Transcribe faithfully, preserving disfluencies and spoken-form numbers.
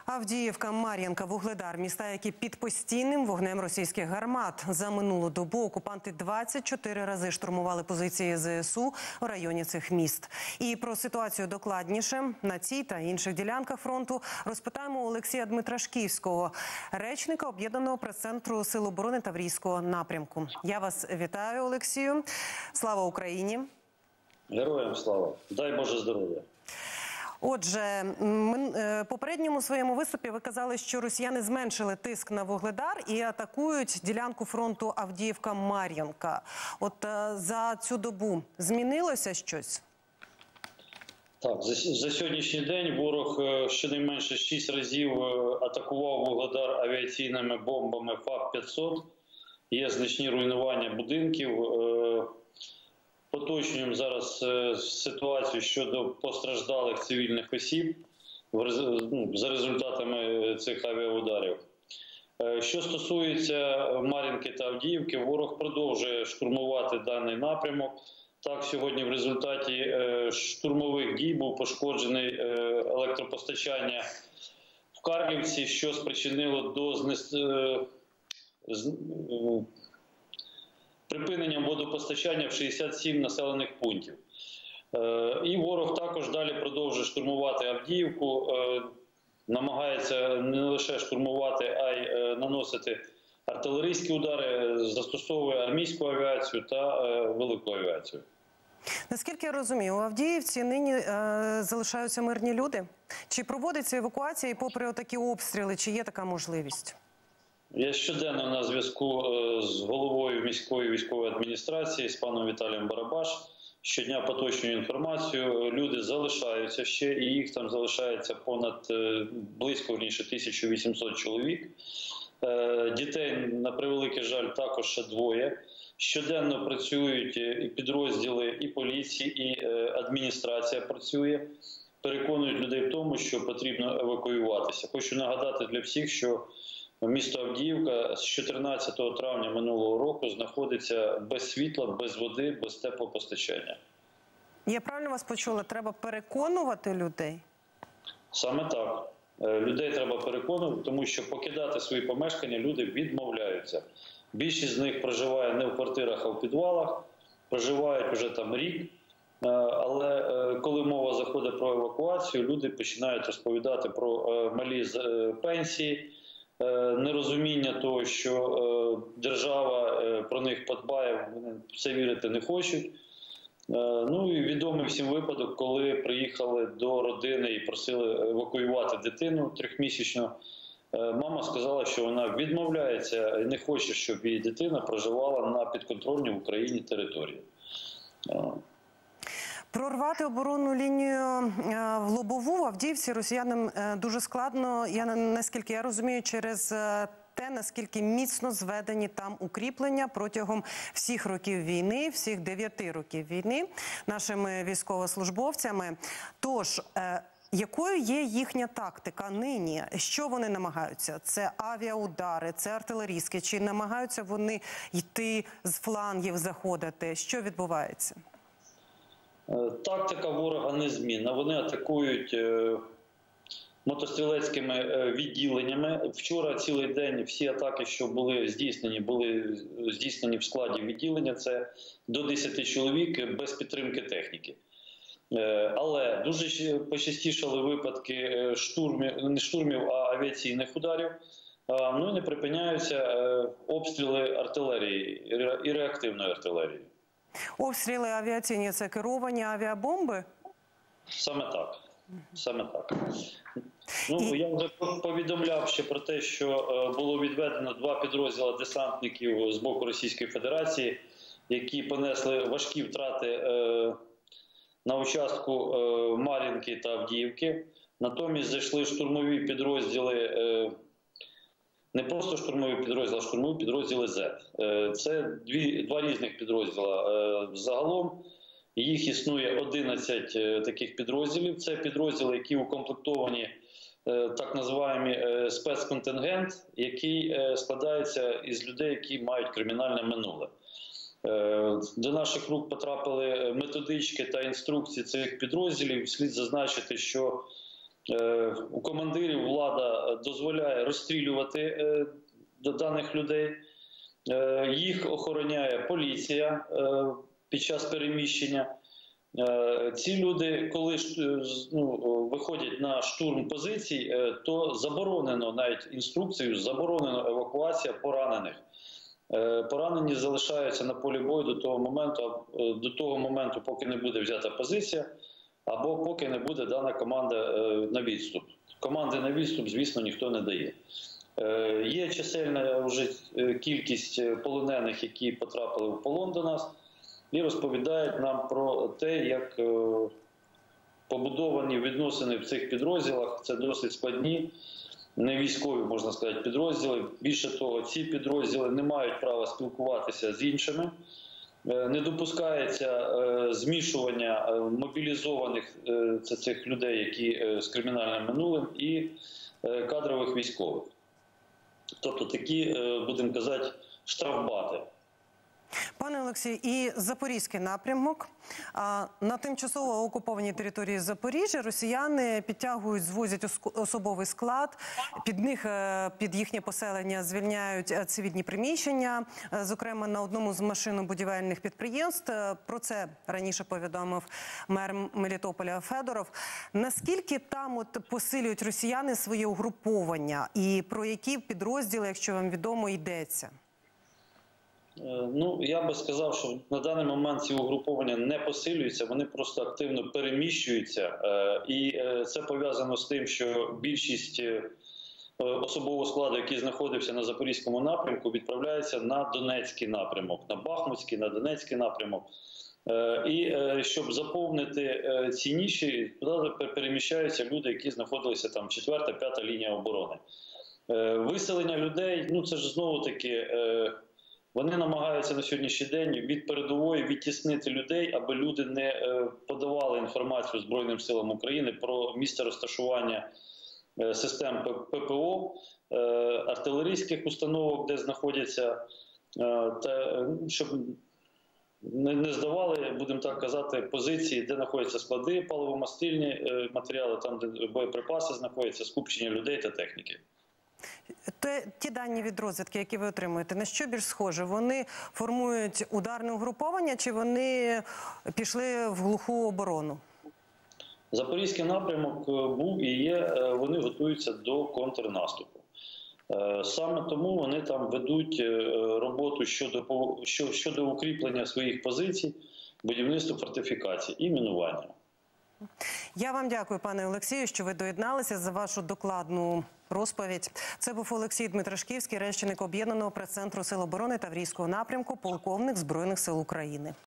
Авдіївка, Мар'їнка, Вугледар – міста, які під постійним вогнем російських гармат. За минулу добу окупанти двадцять чотири рази штурмували позиції зе ес у в районі цих міст. І про ситуацію докладніше на цій та інших ділянках фронту розпитаємо у Олексія Дмитрашківського, речника Об'єднаного прес-центру Сил оборони Таврійського напрямку. Я вас вітаю, Олексію. Слава Україні! Героям слава! Дай Боже здоров'я! Отже, в попередньому своєму виступі ви казали, що росіяни зменшили тиск на Вугледар і атакують ділянку фронту Авдіївка-Мар'їнка. От за цю добу змінилося щось? Так, за, за сьогоднішній день ворог щонайменше шість разів атакував Вугледар авіаційними бомбами ФАП п'ятсот. Є значні руйнування будинків. Поточнюємо зараз ситуацію щодо постраждалих цивільних осіб за результатами цих авіаударів. Що стосується Мар'їнки та Авдіївки, ворог продовжує штурмувати даний напрямок. Так, сьогодні в результаті штурмових дій був пошкоджений електропостачання в Карлівці, що спричинило до знесення припиненням водопостачання в шістдесят сім населених пунктів. І ворог також далі продовжує штурмувати Авдіївку, намагається не лише штурмувати, а й наносити артилерійські удари, застосовує армійську авіацію та велику авіацію. Наскільки я розумію, у Авдіївці нині е, залишаються мирні люди? Чи проводиться евакуація попри отакі обстріли, чи є така можливість? Я щоденно на зв'язку з головою міської військової адміністрації, з паном Віталієм Барабаш. Щодня поточнюю інформацію. Люди залишаються ще, і їх там залишається понад, близько, верніше, тисяча вісімсот чоловік. Дітей, на превеликий жаль, також ще двоє. Щоденно працюють і підрозділи, і поліції, і адміністрація працює. Переконують людей в тому, що потрібно евакуюватися. Хочу нагадати для всіх, що місто Авдіївка з чотирнадцятого травня минулого року знаходиться без світла, без води, без теплопостачання. Я правильно вас почула? Треба переконувати людей? Саме так. Людей треба переконувати, тому що покидати свої помешкання люди відмовляються. Більшість з них проживає не в квартирах, а в підвалах, проживають вже там рік. Але коли мова заходить про евакуацію, люди починають розповідати про малі пенсії, нерозуміння того, що держава про них подбає, вони в це вірити не хочуть. Ну і відомий всім випадок, коли приїхали до родини і просили евакуювати дитину трьохмісячну. Мама сказала, що вона відмовляється і не хоче, щоб її дитина проживала на підконтрольній в Україні території. Прорвати оборонну лінію в Лобову в Авдіївці росіянам дуже складно, я, наскільки я розумію, через те, наскільки міцно зведені там укріплення протягом всіх років війни, всіх дев'яти років війни нашими військовослужбовцями. Тож, якою є їхня тактика нині? Що вони намагаються? Це авіаудари, це артилерійські? Чи намагаються вони йти з флангів, заходити? Що відбувається? Тактика ворога незмінна. Вони атакують мотострілецькими відділеннями. Вчора цілий день всі атаки, що були здійснені, були здійснені в складі відділення. Це до десяти чоловік без підтримки техніки. Але дуже почастішали випадки штурмів, не штурмів, а авіаційних ударів. Ну і не припиняються обстріли артилерії і реактивної артилерії. Обстріли авіаційні – це керовані авіабомби? Саме так. Саме так. Ну, я вже повідомляв ще про те, що було відведено два підрозділи десантників з боку Російської Федерації, які понесли важкі втрати на участку Мар'їнки та Авдіївки. Натомість зайшли штурмові підрозділи, не просто штурмові підрозділи, а штурмові підрозділи зет. Це дві, два різних підрозділи. Загалом їх існує одинадцять таких підрозділів. Це підрозділи, які укомплектовані так називаємо спецконтингент, який складається із людей, які мають кримінальне минуле. До наших рук потрапили методички та інструкції цих підрозділів. Слід зазначити, що У командирів влада дозволяє розстрілювати даних людей. Їх охороняє поліція під час переміщення. Ці люди, коли ну, виходять на штурм позицій, то заборонено, навіть інструкцією, заборонено евакуація поранених. Поранені залишаються на полі бою до того моменту, до того моменту, поки не буде взята позиція, або поки не буде дана команда на відступ. Команди на відступ, звісно, ніхто не дає. Є чисельна вже кількість полонених, які потрапили в полон до нас, і розповідають нам про те, як побудовані відносини в цих підрозділах. Це досить складні, не військові, можна сказати, підрозділи. Більше того, ці підрозділи не мають права спілкуватися з іншими. Не допускається змішування мобілізованих це цих людей, які з кримінальним минулим, і кадрових військових. Тобто такі, будемо казати, штрафбати. Пане Олексію, і Запорізький напрямок. На тимчасово окупованій території Запоріжжя росіяни підтягують, звозять особовий склад, під них, під їхнє поселення звільняють цивільні приміщення, зокрема на одному з машинобудівельних підприємств. Про це раніше повідомив мер Мелітополя Федоров. Наскільки там от посилюють росіяни своє угруповання і про які підрозділи, якщо вам відомо, йдеться? Ну, я би сказав, що на даний момент ці угруповання не посилюються, вони просто активно переміщуються. І це пов'язано з тим, що більшість особового складу, який знаходився на Запорізькому напрямку, відправляється на Донецький напрямок, на Бахмутський, на Донецький напрямок. І щоб заповнити ці ніші, туди переміщаються люди, які знаходилися там четверта, п'ята лінія оборони. Виселення людей, ну це ж знову-таки... Вони намагаються на сьогоднішній день від передової відтіснити людей, аби люди не подавали інформацію Збройним силам України про місце розташування систем ППО, артилерійських установок, де знаходяться, та щоб не здавали, будемо так казати, позиції, де знаходяться склади, паливомастильні матеріали, там, де боєприпаси знаходяться, скупчення людей та техніки. Ті дані від розвідки, які ви отримуєте, на що більш схоже? Вони формують ударне угруповання чи вони пішли в глуху оборону? Запорізький напрямок був і є, вони готуються до контрнаступу. Саме тому вони там ведуть роботу щодо, щодо укріплення своїх позицій, будівництва фортифікацій і мінування. Я вам дякую, пане Олексію, що ви доєдналися, за вашу докладну розповідь. Це був Олексій Дмитрашківський, речник Об'єднаного прес-центру Сил оборони Таврійського напрямку, полковник Збройних сил України.